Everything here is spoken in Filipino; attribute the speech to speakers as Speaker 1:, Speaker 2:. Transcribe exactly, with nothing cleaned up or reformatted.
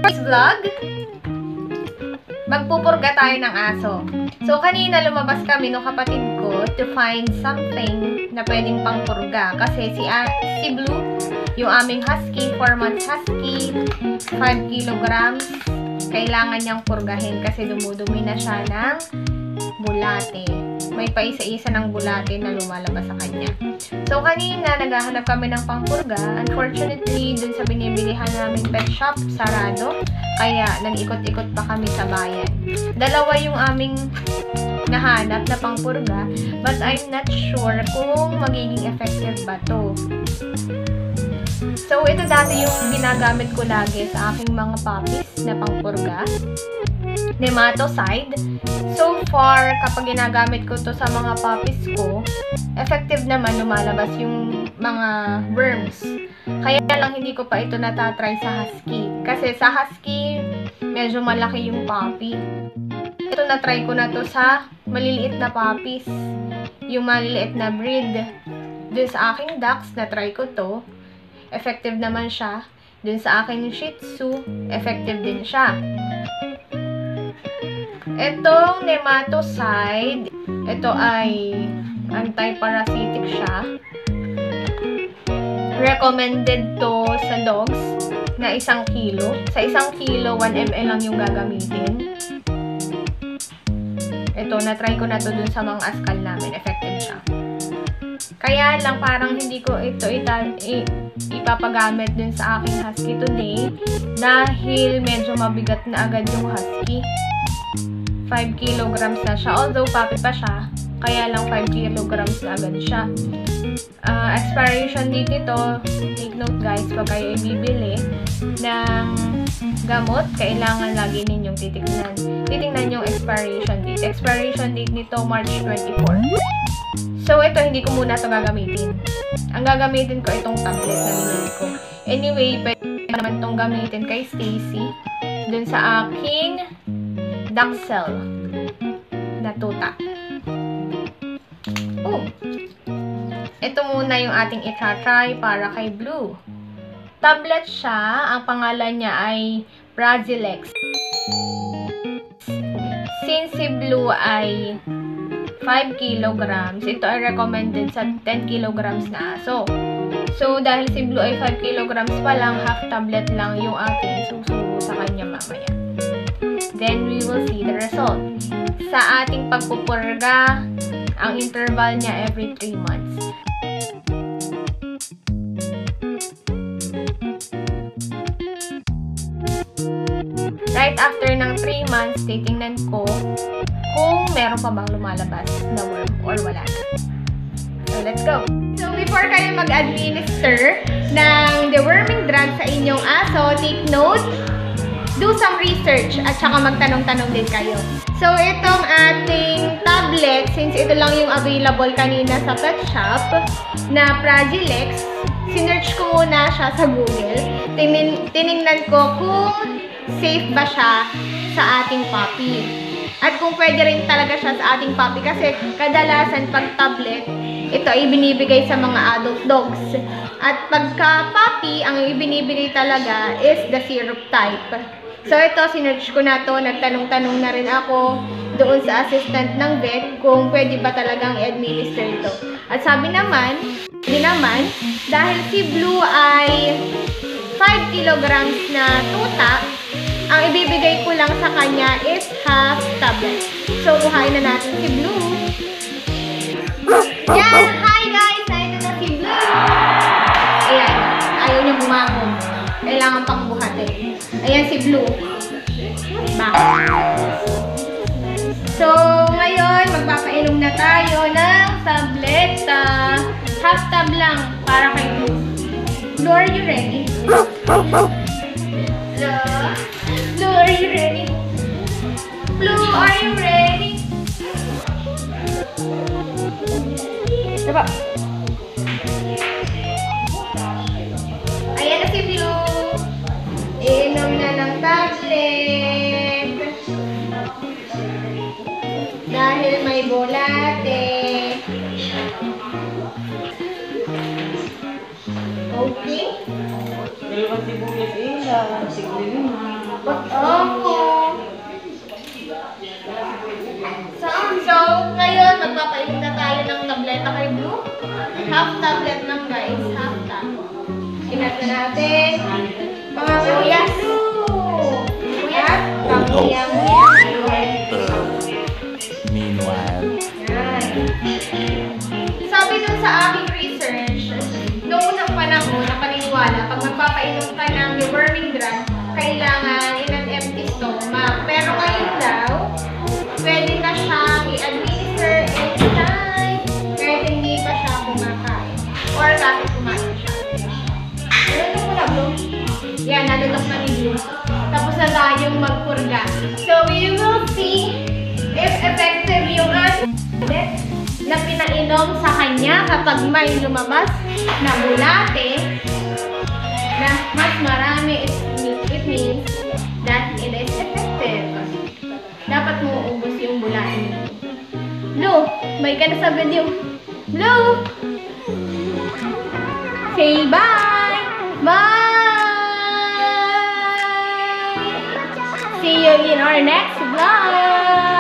Speaker 1: Vlog, magpupurga tayo ng aso. So, kanina lumabas kami ng kapatid ko to find something na pwedeng pangpurga. Kasi si, uh, si Blue, yung aming husky, four months husky, five kilograms, kailangan niyang purgahin kasi dumudumi na siya ng bulate. May paisa-isa ng bulate na lumalabas sa kanya. So, kanina, naghahanap kami ng pangpurga. Unfortunately, dun sa binibilihan namin pet shop, sarado. Kaya, nag-ikot-ikot pa kami sa bayan. Dalawa yung aming nahanap na pangpurga, but I'm not sure kung magiging effective ba to. So, ito dati yung ginagamit ko lagi sa aking mga puppies na pangpurga. Nematocide. So far, kapag ginagamit ko to sa mga puppies ko, effective naman lumalabas yung mga worms. Kaya lang hindi ko pa ito natatry sa husky. Kasi sa husky, medyo malaki yung puppy. Ito na-try ko na to sa maliliit na puppies. Yung maliliit na breed. Dun sa aking ducks, na-try ko to. Effective naman siya. Dun sa aking Shih Tzu, effective din siya. Itong nematocide, ito ay anti-parasitic siya. Recommended to sa dogs na isang kilo. Sa isang kilo, one milliliter lang yung gagamitin. Ito, na-try ko na to dun sa mga askal namin. Effective siya. Kaya lang, parang hindi ko ito ita- ipapagamit dun sa aking husky today dahil medyo mabigat na agad yung husky. five kilograms na siya. Although, puppy pa siya, kaya lang five kilograms na agad siya. Uh, expiration date nito, take note guys, pag kayo ibibili ng gamot, kailangan lagi ninyong titignan. Titignan yung expiration date. Expiration date nito, March twenty-fourth. So, ito, hindi ko muna ito gagamitin. Ang gagamitin ko, itong tablet na binili ko. Anyway, pwede naman itong gamitin kay Stacy dun sa aking Dachshund na tuta. Oh! Ito muna yung ating itatry para kay Blue. Tablet siya. Ang pangalan niya ay Prazilex. Since si Blue ay five kilograms, ito ay recommended sa ten kilograms na aso. So, dahil si Blue ay five kilograms pa lang, half tablet lang yung ating susubo sa kanya mamaya. Then, we will see the result. Sa ating pagpupurga, ang interval niya every three months. Right after ng three months, titingnan ko kung meron pa bang lumalabas na worm or wala na. So, let's go! So, before kayo mag-administer ng deworming drug sa inyong aso, take note, do some research at saka magtanong-tanong din kayo. So, itong ating tablet, since ito lang yung available kanina sa pet shop na Prazilex, sinearch ko muna siya sa Google. Tinin tiningnan ko kung safe ba siya sa ating puppy. At kung pwede rin talaga siya sa ating puppy kasi kadalasan pag tablet, ito ay binibigay sa mga adult dogs. At pagka puppy, ang ibinibigay talaga is the syrup type. So, ito, sinearch ko na to. Nagtanong-tanong na rin ako doon sa assistant ng vet kung pwede ba talagang i-administer ito. At sabi naman, hindi naman, dahil si Blue ay five kilograms na tuta, ang ibibigay ko lang sa kanya is half tablet. So, buhayin na natin si Blue. Yan! Hi guys! Ito na si Blue. Ayan. Ayaw niya bumangon. Kailangan pang buhatin. Ayan si Blue. Bakit? So, ngayon, magpapainom na tayo ng tablet. Uh, half tab lang para kay Blue. Blue, are you ready? Blue? Blue, are you ready? Blue, are you ready? Diba? Ayan na si Blue. Iinom na ng tablet. Dahil may bulate. Okay? Opo. So, ngayon, magpapainom na tayo ng tableta kay Blue. Half tablet lang, guys. Half tablet. Inat na natin. Mga kuya. Kuya. Kuya.
Speaker 2: Meanwhile.
Speaker 1: Sabi dun sa aking research, noong unang panahon, napaniniwala, pag magpapainom ka ng deworming drug, kailangan in an empty stomach. Pero ngayon daw, pwede na siyang i-administer anytime kahit hindi pa siya kumakain. Or kahit kumain siya. Nalutok mo na, Blue? Yan, nalutok na ni Blue. Tapos na tayong magpurga. So, we will see if effective yung ating na pinainom sa kanya kapag may lumabas na bulate na mas marami, it, it means that it is effective. Dapat mo ubos yung bulate. Blue, may ka na sa video. Blue! Say bye! Bye! See you in our next vlog!